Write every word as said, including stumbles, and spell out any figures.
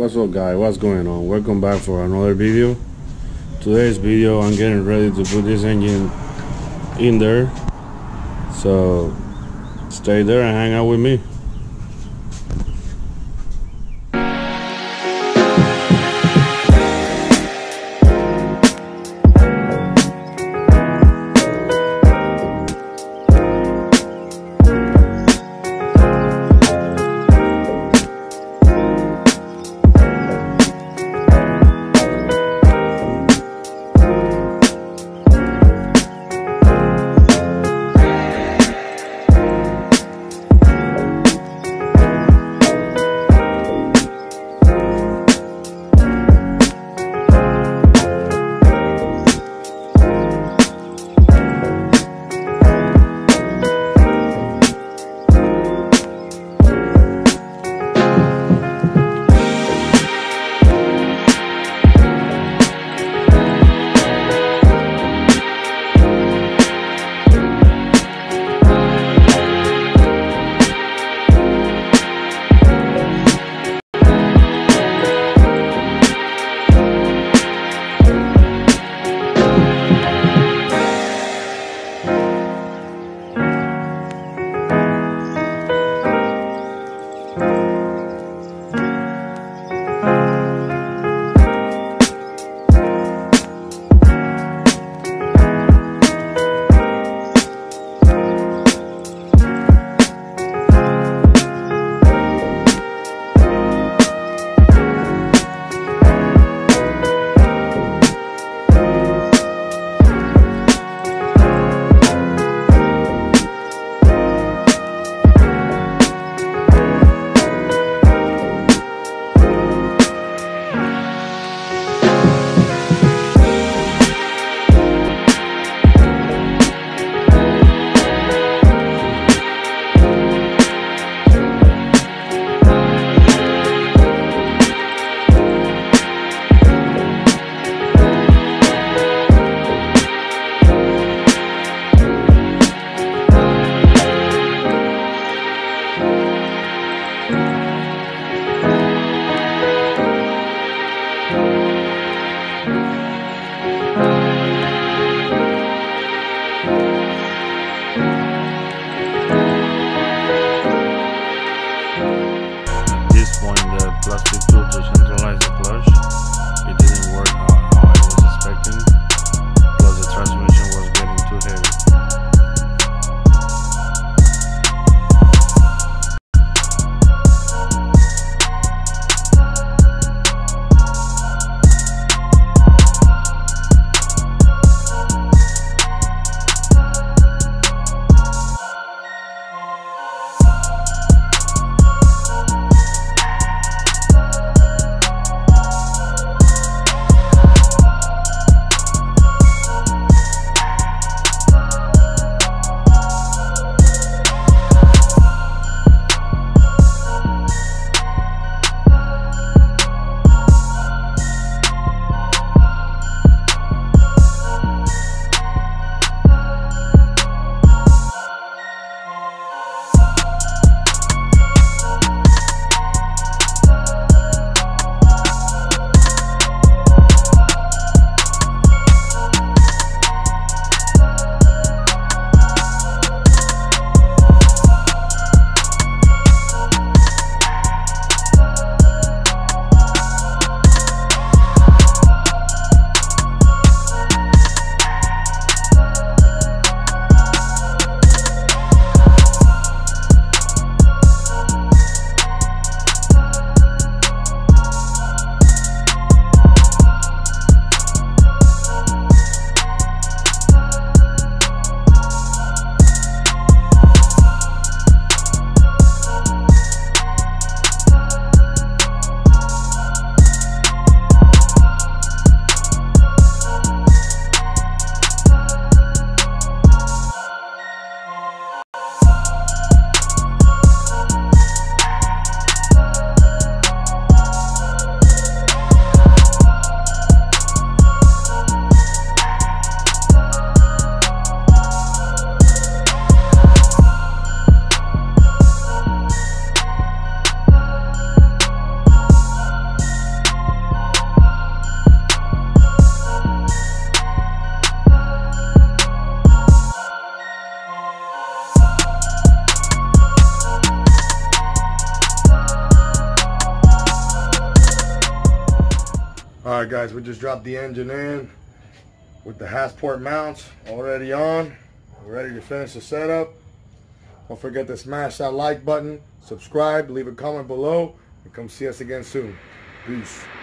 What's up, guys? What's going on? Welcome back for another video. Today's video, I'm getting ready to put this engine in there, so stay there and hang out with me. Alright guys, we just dropped the engine in with the Hassport mounts already on. We're ready to finish the setup. Don't forget to smash that like button, subscribe, leave a comment below, and come see us again soon. Peace.